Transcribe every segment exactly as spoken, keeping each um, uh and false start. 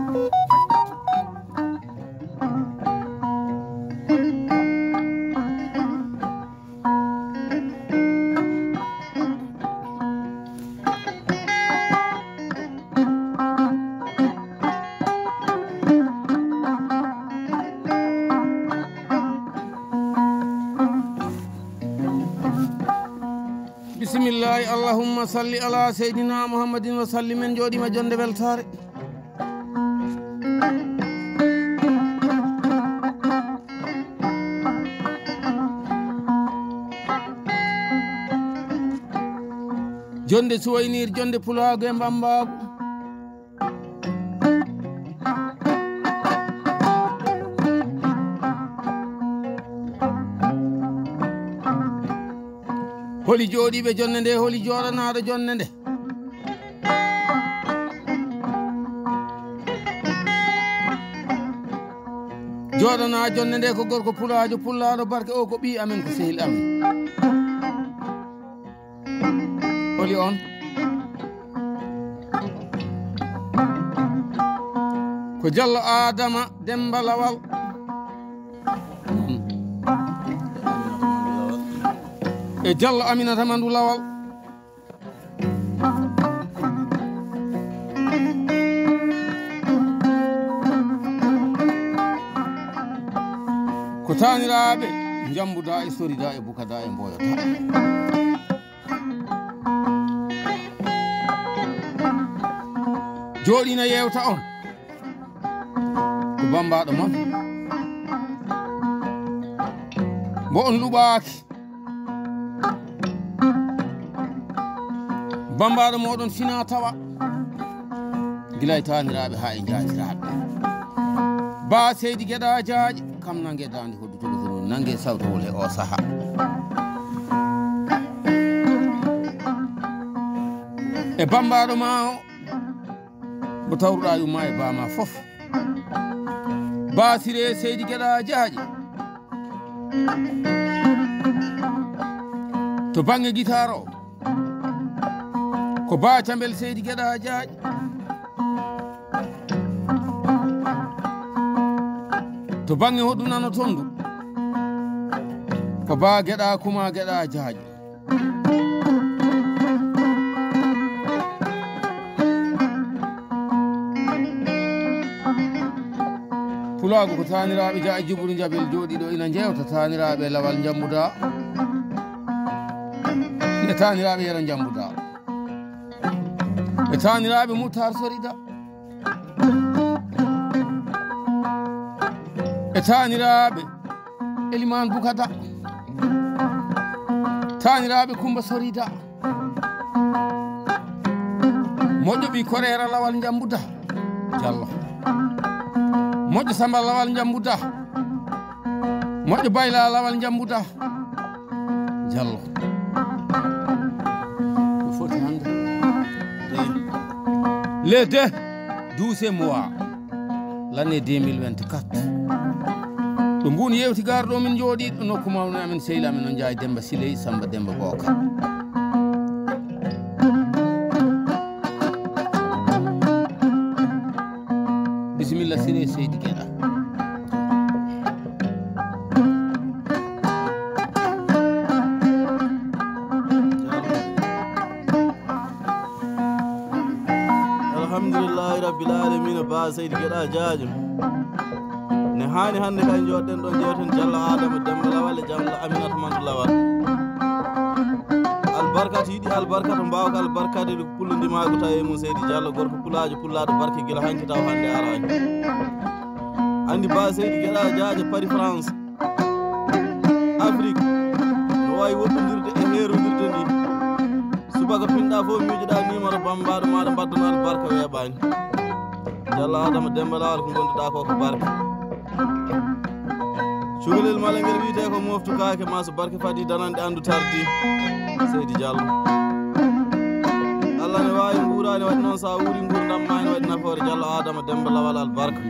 bisimillahi allahumma salli ala seydina muhammadin wa sallim en jooɗima jonde weltare jonde suwaynir jonde pulago e mbambago holi jooɗiɓe jonde nde holi jooɗanaɗo jonde nde jooɗana jonde nde ko gorko pulajo pullaɗo barke o ko ɓi amen ko sehil amen holi on ko Diallo Adama Demba Lawal e Diallo Aminata Mandou Lawal ko taniraɓe jambuda e sorida e bukada e mboyota jooɗina yewta on ko bambaɗo mon mo on luɓaki bambaɗo moɗon fina tawa guilay taniraɓe ha e jatiraɓe ba seydi gueɗa jaaƴe kam nangue dande hoddutoɓe ko non nangue sawtowol e o saaha e bambaɗo ma o mo tawruɗa yumma e bama foof basire seydi gueɗa jaaƴe to banggue guitare o ko ba cambel seydi gueɗa jaaƴe to banggue hoɗu nano tondu ko ba gueɗa kuma gueɗa jaaƴe pulago ko taniraɓe jaaƴe jiburu jabel jooɗiɗo ina jewta taniraɓe lawal jambuda e taniraɓe yera jambuda e taniraɓe Moutar Sorida e taniraɓe Elimane Boukada taniraɓe Coumba Sorida moƴƴo ɓi Korera lawal jambuda Diallo moƴƴo Samba lawal jambuda moƴƴo Bayla lawal jambuda Diallo ko foti hande les deux douze mois l'année deux mille vingt-quatre ɗo mbuni yewti garɗo min jooɗiɗo nokku mawno amen sehil amen on jaay Demba Siley Samba Demba Boka bisimilla sire seydi gueɗa alhamdulillahi rabbil alamin ba seydi gueɗa jaajum ne hani hande kay joɗɗen ɗon jewten Diallo Adama Demba Lawal e Diallo Aminata Mandou Lawal albarkatu yiɗi albarkatu mbawka albarkade ko pullodimago tawi mum seydi Diallo gorko pulajo pullaɗo barke guila hanki taw hande arani andi ba seydi gueɗa jaaje Paris France Afrique no wawi woɗɗodirde e herodirde ndi subaka pinɗa fof miijoɗa numéro bambaɗo maɗa mbaddana albarka weeɓani Diallo Adama Demba Lawal ko gonduɗa ko ko barke cukalel mala ngel wiyete ko moftu kake ma so barke fadi danande andu tardi seydi Diallo Allah ne wawi guurani waɗi noon sa wuuri gurdam ma ne waɗi nafoore Diallo Adama Demba Lawal albarka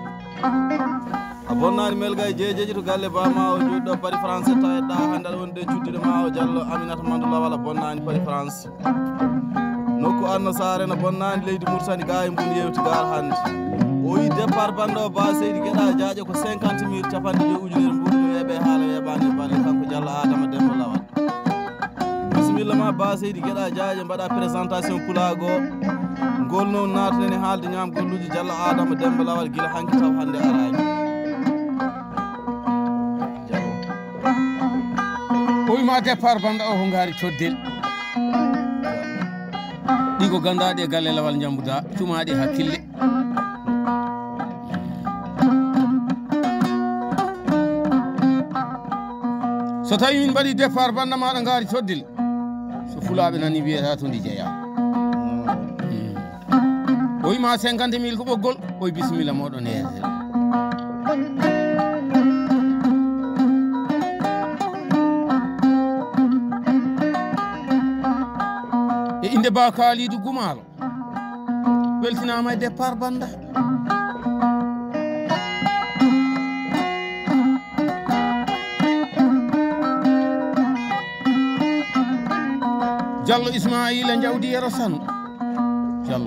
a bonnani melgay jeejeji to galle bama o joɗɗo Paris France taweɗɗa hande aɗa wonde cuddiɗo ma o Diallo Aminata Mandou Lawal a bonnani Paris France nokku Anna Sare no bonnani leydi Mauritanie ga e mbun yewti gal hande o wi départ bande o ba seydi gueɗa jaaƴe ko cinquante mille capanɗe joyi ujunere mbuɗi no weeɓe haala weeɓani balle kanko Diallo Adama Demba Lawal. Bisimilla ma ba seydi gueɗa jaaƴe mbaɗa présentation pulago ngol noon natnen e haalde ñaam golluji Diallo Adama Demba Lawal guila hanki taw hande arani. o wima départ bande o ko gaari toddel ɗi ko gandaɗe e galle Lawal Jambuda cumaɗe hakkille. so tawi min mbaɗi départ bande maɗa gaari toddel so fulaɓe nani wiyata to ndi jeeya. o wima cinquante mille ko ɓoggol oye bisimilla moɗon heetel. e inde Ba Kalidou Gumalo weltinama e départ bande. Diallo Ismaila Jawdi Yero Sanu Diallo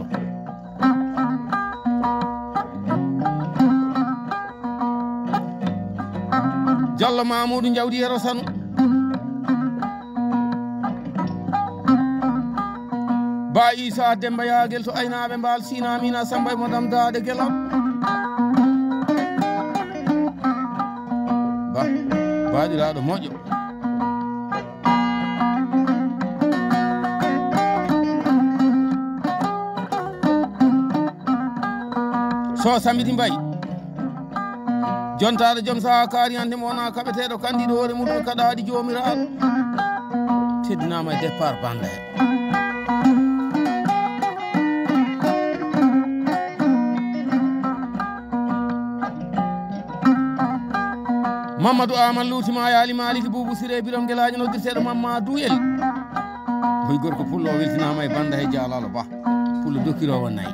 Diallo Mamoudou Jawdi Yero Sanu Ba Isa Demba Yagel to aynaɓe mbal Sina Mina Samba e Madame Dade Guelam ba baɗiraɗo moƴƴo. so Samidi Mbaye jontaɗo joom saha kaari hande mo wona kaɓeteɗo kandiɗo hoore muɗum kaɗaɗi jomiraɗo teddinama e départ bande he. Mamadou Amal luutima yaali Maliki Boubou Siré Biram Guelaji noddirteɗo Mamadou Yel hoy gorko pullo o weltinama e bande he Dialalo Ba pullo dokkirowo nayyi.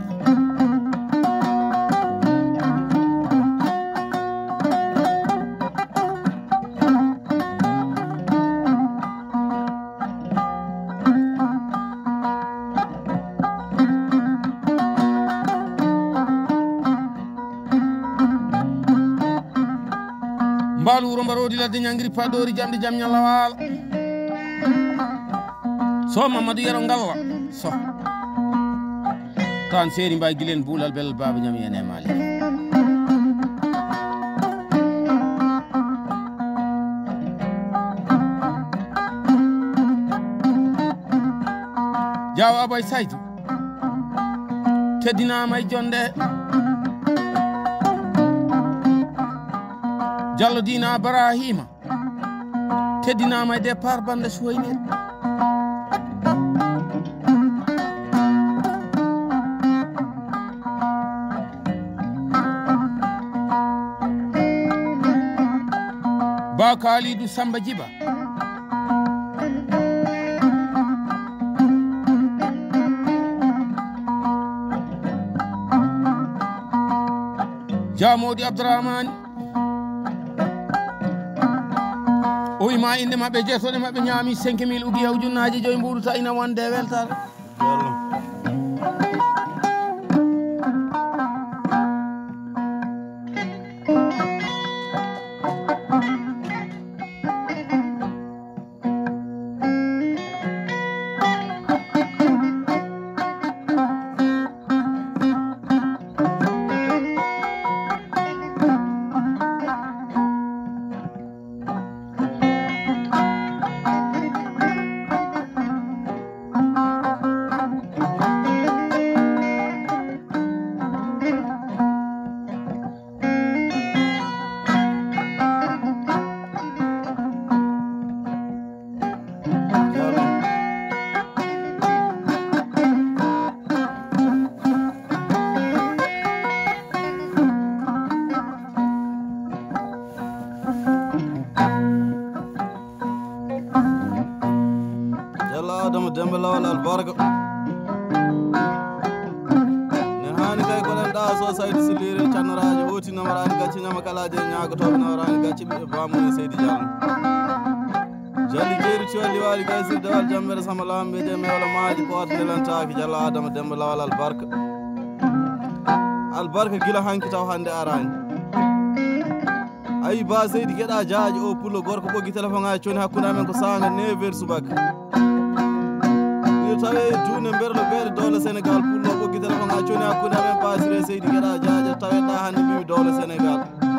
Mbaalu wuro mbarodi ladde ñangiri paɗori jamde jam ñallawala so Mamadou Yero Ngalla so tan Seri Mbaye guilen buulal belal baba ñami ene mali. Diaw Abay Saydou teddinama e jonde. Diallo Dina Barahima teddinama e départ bande Soynir. Ba Kalidou Samba Djiba Jamodi Abdourahmane o wima inde mabɓe jeetoɗe mabɓe ñaami cinq mille ugiya ujunnaji joyi mbuɗuta ina wonde weltare. Demba Lawal albarka ne hani kay ko ɗa so saydi silire cannaraji hoti namarani gacci ñama kalaje ñagotoɓe nawarani gacci ɓiɓe bamune Seydi Diallo jali jeeri colli wali gaysir dewal jammere sama lamɓe je mewla maaji ko wata nelantaki Diallo Adama Demba Lawal albarka albarka gila hanki taw hande arani ayi ba seydi geɗa jaaji o pullo gorko ɓoggi téléphone ngaji coni hakkude amen ko sanga neuf heures subaka ino tawe duune berlo beere dowle sénégal pullo ɓoggi téléphone ngaji coni hakkude amen basire seydi geɗa jaaji taweɗa hande mbimi dowle sénégal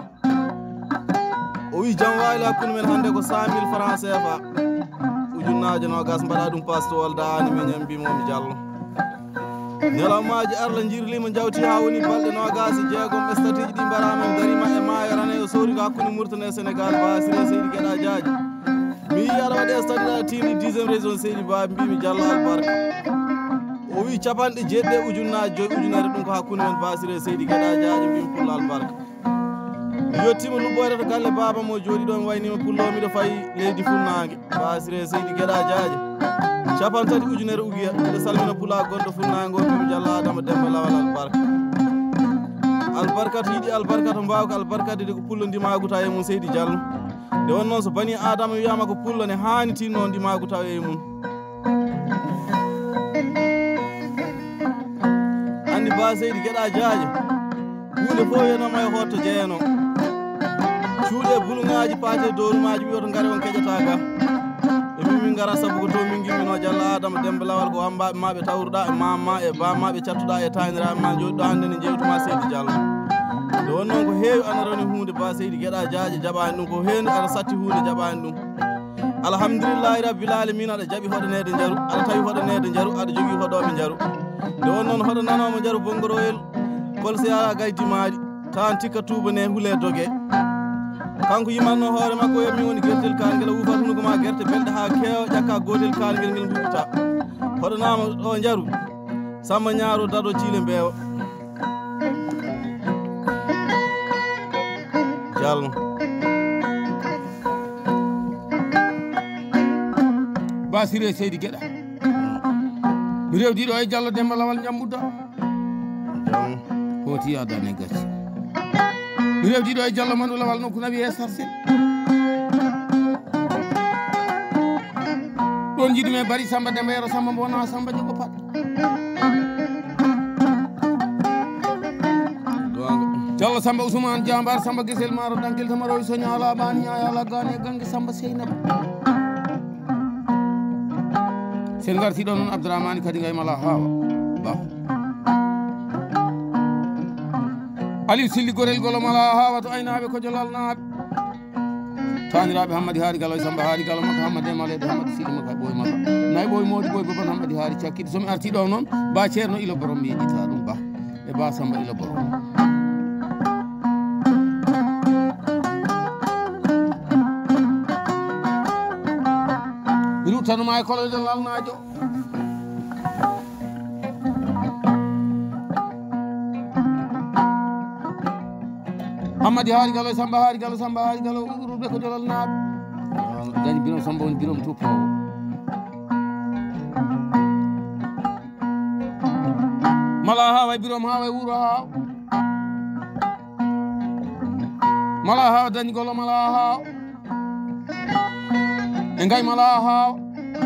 o wi jam wayli hakkude men hande ko cent mille francs C F A ujunnaje nogas mbaɗa ɗum passe wolda ani miñen mbimomi diallo ñalawmaji arla jirlima jawti ha woni balɗe nogas e jeegom statiji ɗi mbaɗamen darima e mayarane o sori ko hakkude Mauritanie Sénégal basire seydi geɗa jaaji mi yi aɗa waɗi stade timɗi dixiéme région seydi ba mbimi diallo albarka o wi capanɗe jeeɗɗe ujunnaji joyi ujunere ɗum ko hakkude men basire seydi geɗa jaaji mbimi pullo albarka yettima luɓɓoyde to galle baba mo jooɗi ɗo mi waynima pullo miɗo fayi leydi funnague basire seydi geɗa jaaji capan tati ujunere ugiya mbiɗa salmina pula gonɗo funnague o mbimi diallo adama demba lawal albarka albarkata yiiɗi albarkata mbawka albarkade de ko pullo ndimagu taw e mum seydi diallo nde won noon so bani adama wiyama ko pullo ne hani tinno ndimagu taw e mum andi ba seydi geɗa jaaji hunde fof yenoma e hotto jeeyano cuuɗe buluŋaji paate dowrumaji wiyoto gaari on keƴata ga e min gara sabu ko to min gimmino diallo adama dembe lawal ko wambaɓe maɓe tawruɗa e mamma e bammaɓe cattuɗa e taniraɓe ma joɗiɗo hande ne jewtuma seydi diallo nde won noon ko heewi ana roni hunde ba seydi geɗa jaaji jaɓani ɗum ko hendu aɗa satti hunde jaɓani ɗum alhamdulillahi rabbil alamin aɗa jaaɓi hoɗanede jaaru aɗa tawi hoɗanede jaaru aɗa jogui hoɗoɓe jaaru nde won noon hoɗo nanomo jaaru bongoroyel kolse yala gaydimaɗi tawan tikka tubane huule dogue kanko yimanno hoore makko yo min woni guertel kalguel wufat hunuko ma guerte belɗe ha keewa ƴakka gotel kalguel ngel mbuɓita hoɗanama ɗo jaaru Samba Ñaaro daɗo Thiile Mbeewa Diallo basire seydi geɗa mi rewdiɗo e Diallo Demba Lawal jamɓudda hoti yadane gacci mi rewdiɗo e Diallo Madou Lawal nokku nawi e sarsil ɗon jiɗumi e Bari Samba Demba Yero Samba Mbona Samba Jogo Pat Diallo Samba Ousmane Jambar Samba Gisel Maro Dankel Tamaro Soña ala bani ala gane gange Samba Seynaba sen garti ɗon noon Abdourahmane kadi gay mala hawa ba Aliou Silli gorel golo mala hawa to aynaɓe ko jolal naaɓe taniraɓe Hammadi Haari Galo Samba Haari Galo makko Hammadi Malede Hammadi Silli makko e ɓooy makko nayi ɓooy modi ɓooy boban Hammadi Haari cakkiɗe somi arti ɗo noon ba ceerno ilo borom mi yeƴƴita ɗum ba e ba Samba ilo borom mi ruttanuma e kolode lalnajo Hammadi Haari Galo Samba Haari Galo Samba Haari Galo ruɓe ko jolal naaɓe dañi binom Samba woni binom tuppowo mala hawa e birom hawa e wuuro hawa mala hawa dañi golo mala hawa e ngay mala hawa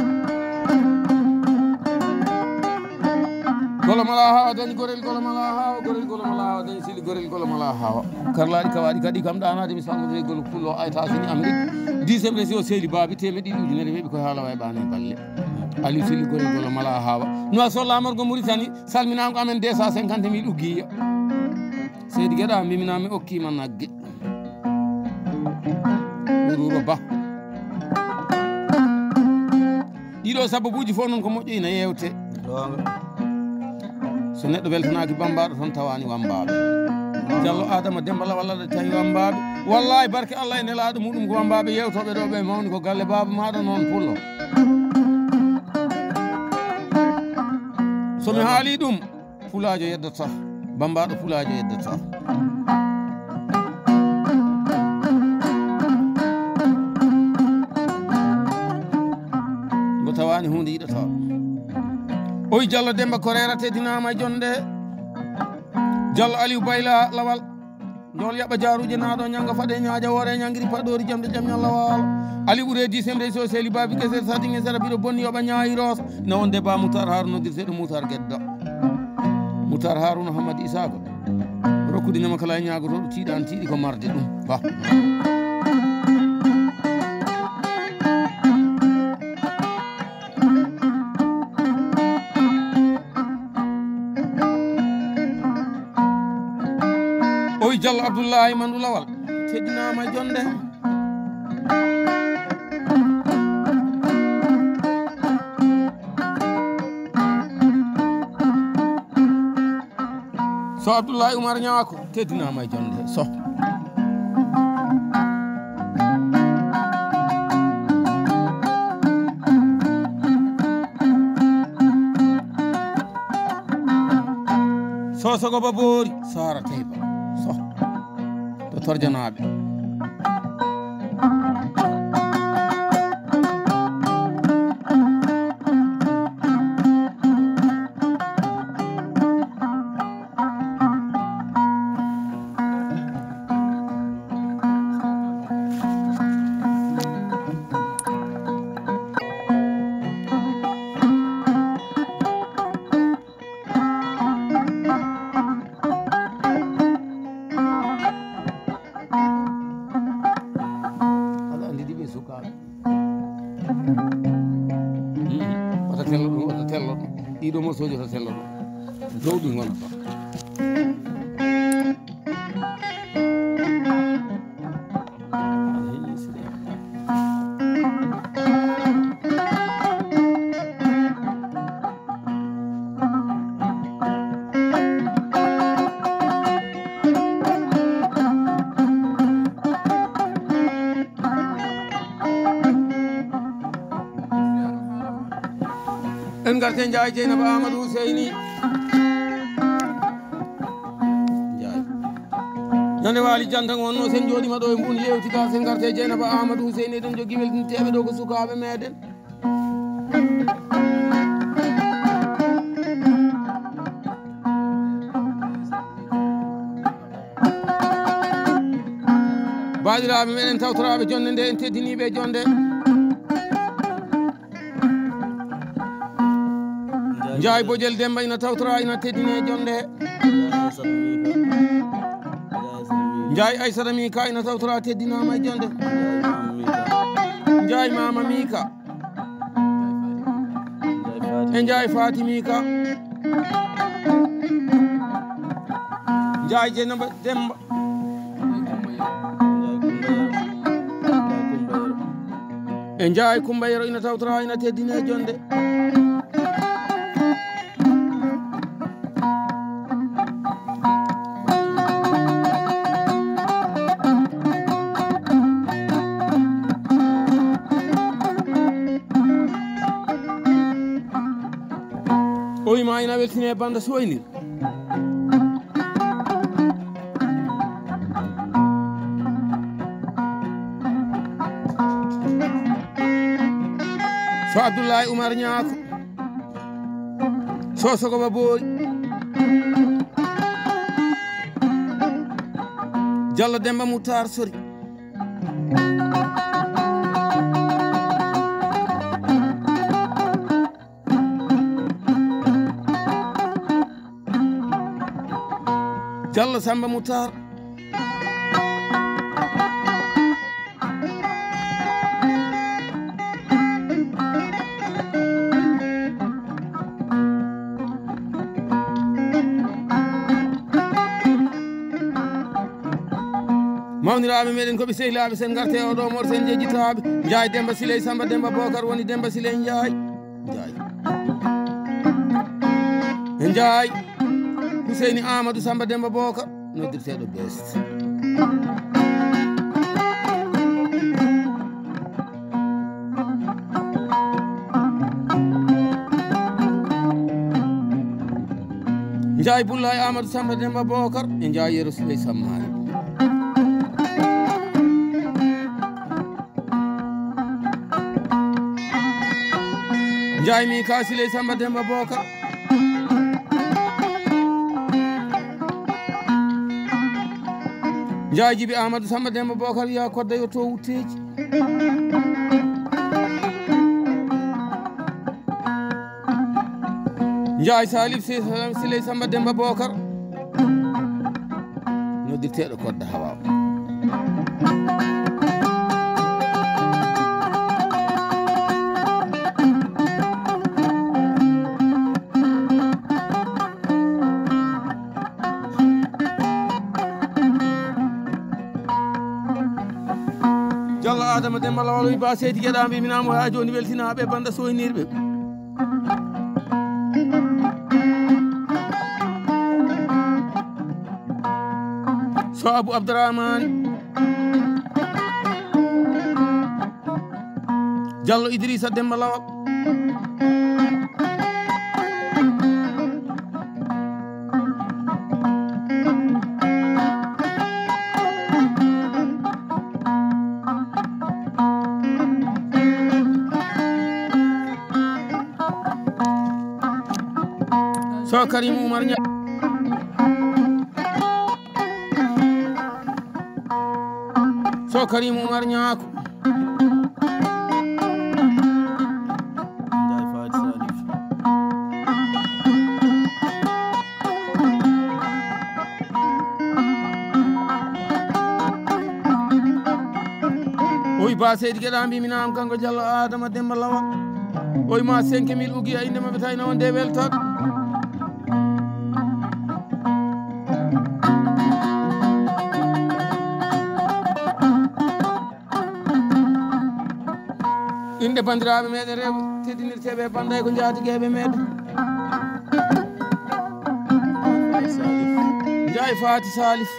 golo mala hawa dañi gorel golo mala hawa gorel golo mala hawa dañi Silli gorel golo mala hawa karlaɗi kawaɗi kadi kam ɗanade mi salmodiri golo pullo États-Unis Amérique dixiéme région Seydi Babi temeɗe ɗiɗi ujunere weeɓi koye haala way ɓane balle Aliou Silli gorel golo mala hawa no sollamorgo Mauritanie salminama amen deux cent cinquante mille uggiya Seydi Gueɗa mbiminami okkima naggue Wuro Ba ɗiɗo sababuji fof noon ko moƴƴina yewte so neɗɗo weltanaki bambaɗo toon tawani wambaɓe Diallo Adama Demba Lawal aɗa tawi wambaɓe wallahi barke Allah e nelaɗo muɗum ko wambaɓe yewtoɓe ɗo ɓe mawni ko galle baba maɗa noon pullo somi haali ɗum pulajo yeddata bambaɗo pulajo yeddata mo tawani hunde yiɗata oyi Diallo Demba ko rerate dinama jonde Diallo Aliou Bayla Lawal jol yaɓa jaruje naɗo ñanga faɗe ñaaja woore ñangiri paɗori jamde jam ñalla walo Aliou ɓuure dixiéme région Seydi Babi Guesel satinge sara biɗo bonni yoɓa ñaayi ros no wonde ba Moutar Harouna noddirteɗo Moutar Guedda Moutar Harouna Hamadi Isaka hakkude ñamakala ñagoto tiiɗan tiiɗi ko marde ɗum ba oy Diallo Abdoullahi Mandou Lawal teddinama e jonde so Abdoulaye Oumar Ñaako teddinama e jonde so so sogo Babori Sara Tayba so to torjanaɓe wata tello ɗum wata tello ɗum ɗiɗo mosoji wata tello ɗum dow ɗi gonata en garte Ndiaye Dieynaba Amadou Huseyni Ndiaye ñande waali jantan wonno sen jooɗima ɗo e mbun yewtika sen garte Dieynaba Amadou Huseyni eɗen jogui weltinteɓe ɗo ko sukaɓe meɗen baɗiraɓe meɗen tawtoraɓe jonde nde en teddiniɓe jonde Ndiaye Bodiel Demba ina tawtora ina teddine jonde Ndiaye Aissata Mika ina tawtora teddinama e jonde Ndiaye Mama Mika e Ndiaye Fati Mika Ndiaye Dieynaba Demba e Ndiaye Coumba Yero ina tawtora ina teddine jonde oyi ma ina weltine banda soynir so Abdoulaye Oumar Ñaako so sogo Babori Diallo Demba Moutar Sori Diallo Samba Moutar mawniraɓe meɗen koɓe sehilaɓe sen garte oɗo mor sen jejjitaɓe Ndiaye Demba Siley Samba Demba Bocar woni Demba Siley Ndiaye Ndiaye e Ndiaye Huseyni Amadou Samba Demba Bocar noddirteɗo best Ndiaye Boulaye Amadou Samba Demba Bocar e Ndiaye Yero Siley Sammari Ndiaye Mika Siley Samba Demba Bocar Ndiaye Djiby Amadou Samba Demba Bocar wiya kodda yo to wutteji Ndiaye Salif Siley Samba Demba Bocar noddirteɗo kodda hawa Diallo Adama Demba Lawal wi ba Seydi Gueɗa mbiminamo ha joni weltinaɓe banda soynirɓe so Abou Abdourahmane Diallo Idrissa Demba Lawal so Karim Oumar Niang so Karim Oumar Niang Ndiaye Fati Salif oy ba Seydi Gueɗa mbiminama kanko Diallo Adama Demba Lawal oy ma cinq mille ugi a inde maɓe tawino wonde weltat inde bandiraɓe meɗen rewɓe teddinirteɓe banday ko jaatigueɓe meɗen Ndiaye Fati Salif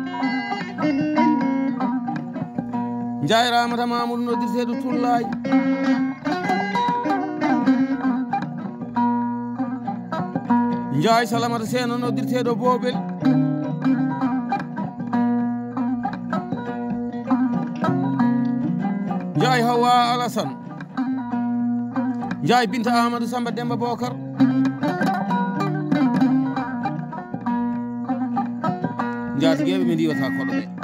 Ndiaye Ramata Mamoudou noddirteɗo Tullaye Ndiaye Salamata Seno noddirteɗo Bobel Ndiaye Hawa Alassane Ndiaye Binta Amadou Samba Demba Bokar jaatigueɓe ɓe ndiwata koɗo ɓe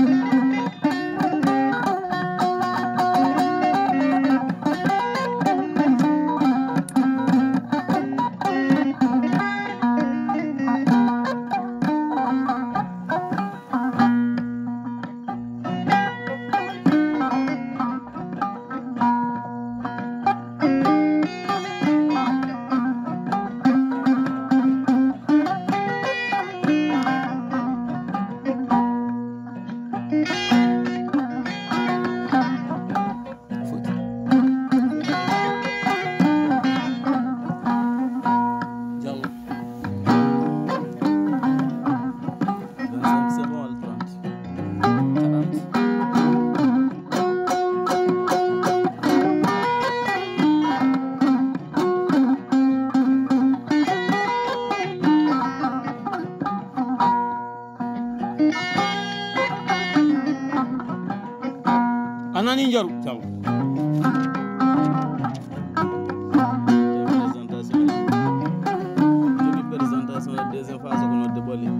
anani jaru taw présentation la deuxième phase ko nodde bolli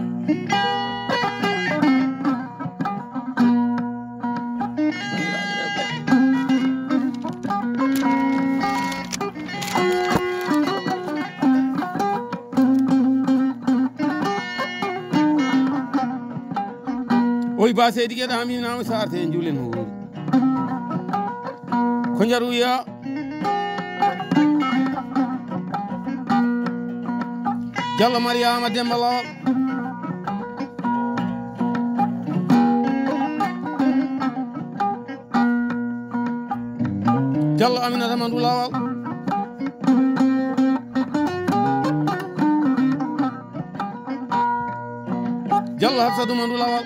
oy ba Seydi Gueɗa haminama sarte en juulen ho wuri ko jaruya Diallo Mariama Demba Lawal Diallo Aminata Mandou Lawal Diallo Hafsadou Mandou Lawal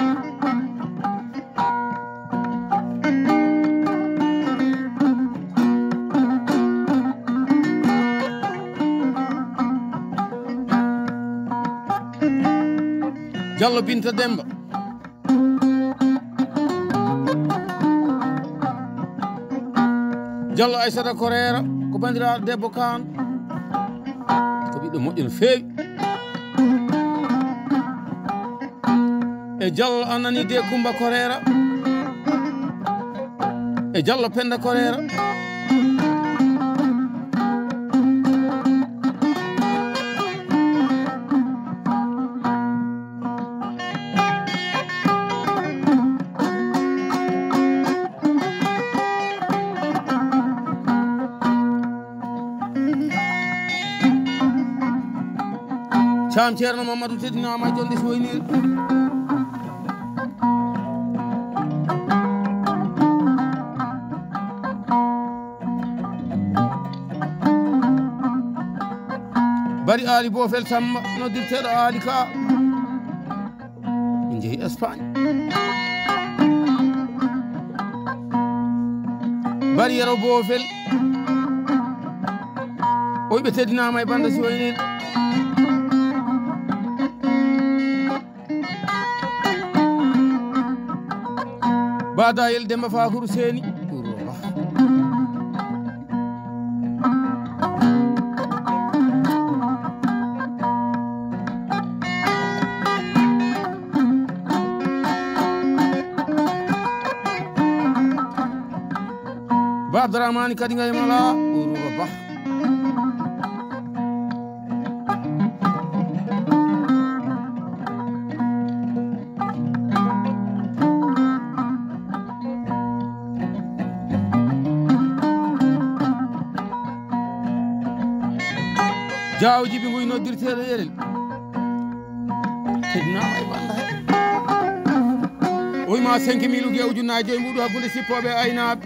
Diallo Binta Demba Diallo Aissata Korera ko bandiraɗo debbo Kan ko ɓiɗɗo moƴƴo no feewi e Diallo Annani de Kumba Korera e Diallo Penda Korera Sam Thierno Mamadou teddinama jonde so woynir bari Ali Bofel Samba noddirteɗo Ali ka min jeehi Espagne bari Yero Bofel oy ɓe teddinama e banda si woynir Badayel Demba Fakuru Seni Ba Abdourahmane kadi ngay mala Uruba Ba Jaw jibi nguy noddirteɗo yerel teddinama e banda he oyma cinq mille ugi e ujunnaji joyi mbuɗo hakkude sippoɓe e aynaɓe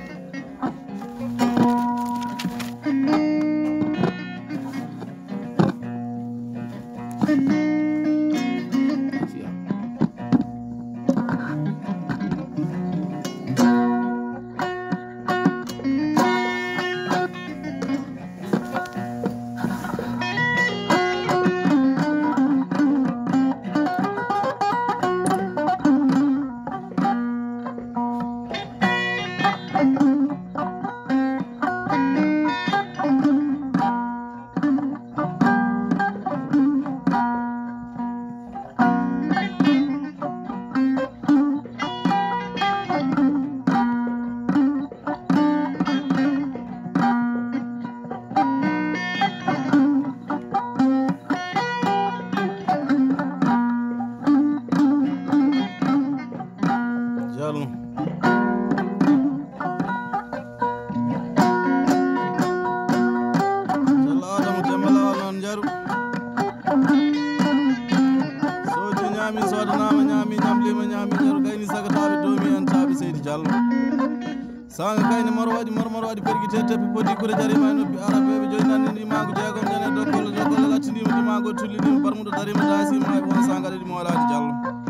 sanga kayne marwaɗi marmaro waɗi perguite teppi podi kure jarima e noppi arabeɓe joyi nanni ndimago jeegom jane dokkole dokkole lattindima ndimago tullidima barmudo darima dasima e won sangare ɗi mawlade diallo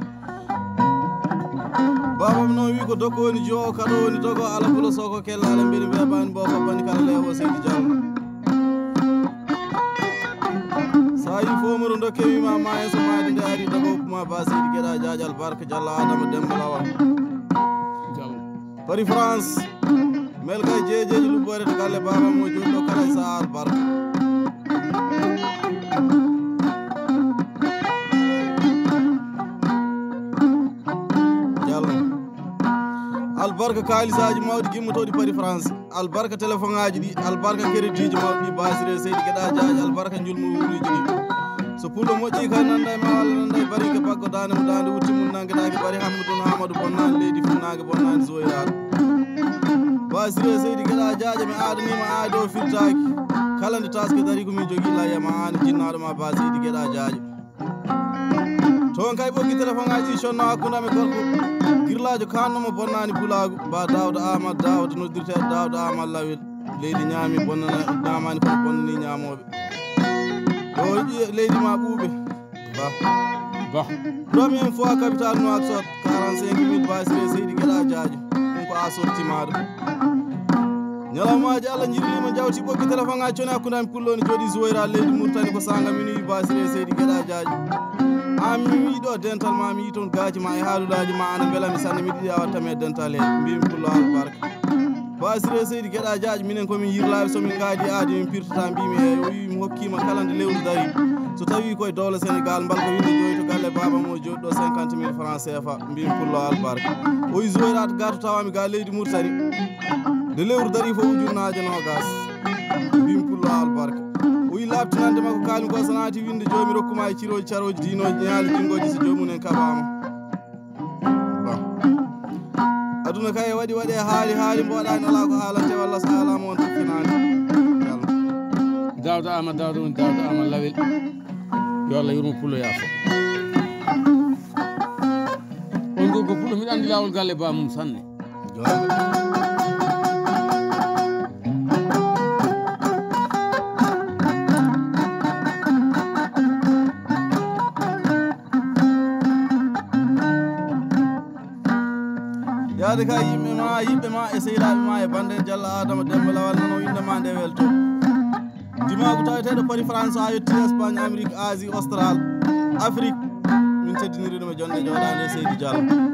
babam noon wi ko dokko woni jo kaɗo woni dogo ala bulo soko kella ala mbeɗi mbebani bo babbani kala lewo seydi diallo sa yi fomoro dokke wima ma hen so maade nde ari dogo kuma ba seydi gueɗa diadial barka diallo adama demba lawal Paris France melkay jejeji lubbore to galle baba mo joɗɗo kala sahar barka diallo albarka kalisaji mawɗi gimmotoɗi Paris France albarka téléphone aji ɗi albarka crédit ji mawɗi basire seydi gueɗa diaji albarka julmu wuriji ɗi so pullo moƴƴi kay nanda e ma walla nanda e barike baggo dande mo dande wutti mum nangueɗaki bari hammadou amadou bonnani leydi funnague bonnani zoyiraɗo basire seydi gueɗa jaaje mi adanima aadi o firtaki kala nde taske dari komin jogui layyama an jinnaɗo ma ba seydi gueɗa jaaje toon kay ɓoggi téléphone aji conno hakkudami gorko girlajo kannomo bonnani pulagu ba dawdo amadou dawdo noddirteɗo dawdo amadou lawel leydi ñaami bonnana ñamani kono bonnani ñamoɓe o leydi ma ɓuuɓe ba ba premier fois capital Nouakchott quarante-cinq mille basire seydi gueɗa jaaje ɗum ko a sortimaɗo ñalawmaji Allah jirilima jawti ɓoggi téléphone aji coni hakkudami pulloni jooɗi zoyra leydi Mauritanie ko sanga min wi basire seydi gueɗa jaaje an mi wiɗo dental ma mi yi toon gaaji ma e haalulaji ma ana beelami sanne miɗo yiɗi a wattami e dental he mbimi pullo albarka basire seydi gueɗa jaaje minen komin yirlaɓe somin gaadi aadi min pirtata mbimi e o wi mi hokkima kala nde lewru dari so tawi koye dowle Sénégal mbal ko winde joyi to galle baba mo joɗɗo cinquante mille francs C F A mbimi pullo albarka o wi zoyrat gato tawami ga leydi Mauritanie nde lewru dari fo ujunnaje nogas mbimi pullo albarka o wi labtinande makko kalmi ko sanati winde joyi mi rokkuma e ciroji caroji dinoji ñaali jingoji so jomumen kaɓama aduna kay waɗi waɗi haali haali mboɗani ala ko haalante walla so haalama on takkinani dawda ama dawda woni dawda ama lawel yo Allah yurmo Pulo yaafo on gorko Pulo miɗa andi lawol galle ba mum sanne yaade ka yimɓe ma yimɓe ma e sehilaɓe ma e bande Diallo Adama Demba Lawal nano inde ma nde welto dimagu taweteɗo Paris France ha yetti Espagne Amérique Asie Austral Afrique min teddiniri ɗum e jonde jooɗade Seydi Diallo